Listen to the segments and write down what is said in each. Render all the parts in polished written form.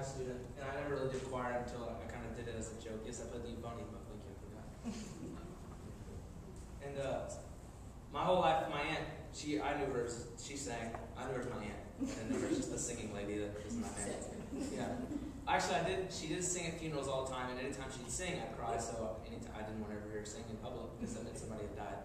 student, and I never really did choir until I kind of did it as a joke. Yes, I played the euphonium. Thank you, I forgot. And my whole life, my aunt, I knew her. She sang. I knew her as my aunt. I didn't know her as just a singing lady that was my aunt. Yeah. Actually, she did sing at funerals all the time, and anytime she'd sing, I'd cry. So anytime I didn't want to ever hear her sing in public because that meant somebody had died.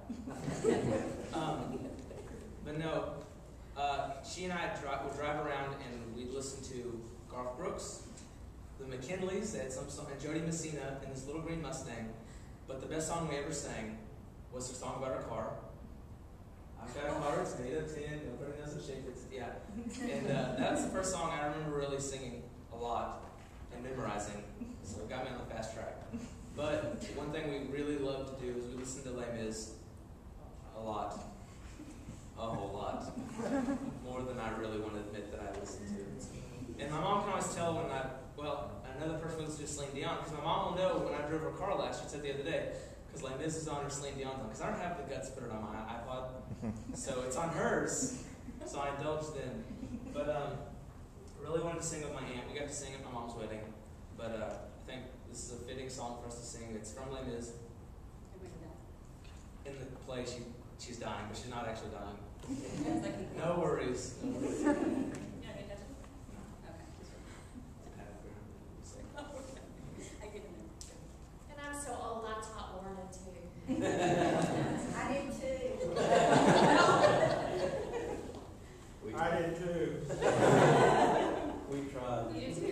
But no, she and I would drive around and we'd listen to Garth Brooks, the McKinleys, they had some song, and Jody Messina in this little green Mustang. But the best song we ever sang was a song about our car. I've got a car, it's made of tin, nobody knows the shape it's, yeah. And that's the first song I remember really singing a lot and memorizing, so it got me on the fast track. But one thing we really loved to do is we listened to Les Mis a lot. A whole lot. More than I really want to admit that I listened to. And my mom can always tell when another person listens to Celine Dion, because my mom will know when I drove her car last, she said the other day, because Les Mis is on her, Celine Dion's on, because I don't have the guts to put it on my iPod, so it's on hers, so I indulged in. But really wanted to sing with my aunt. We got to sing at my mom's wedding, but I think this is a fitting song for us to sing. It's from Les Mis. In the play, she's dying, but she's not actually dying. No worries. No worries. And I'm so old, I taught Lorna too. I did too. I did too. We tried. You did too.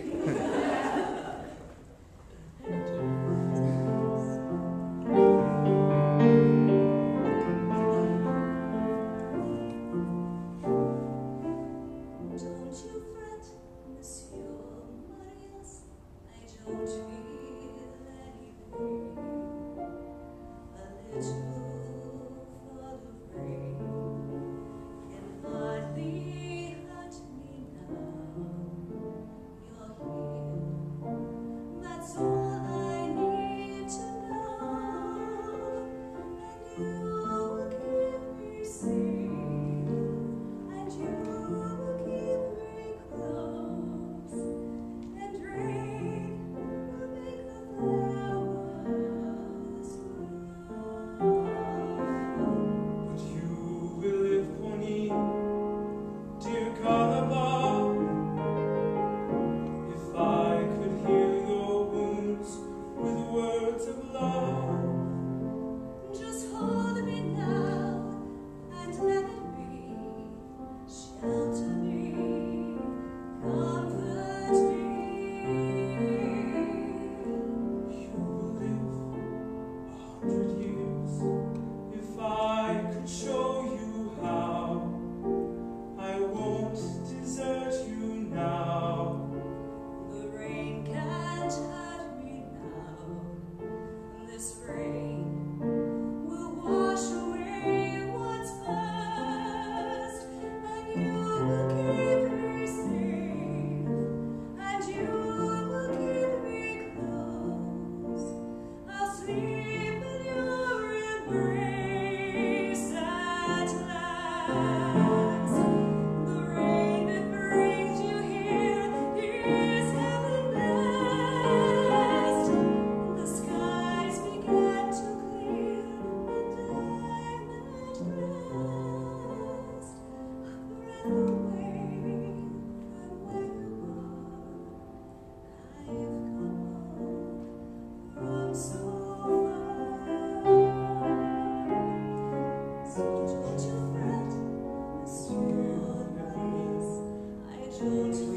Don't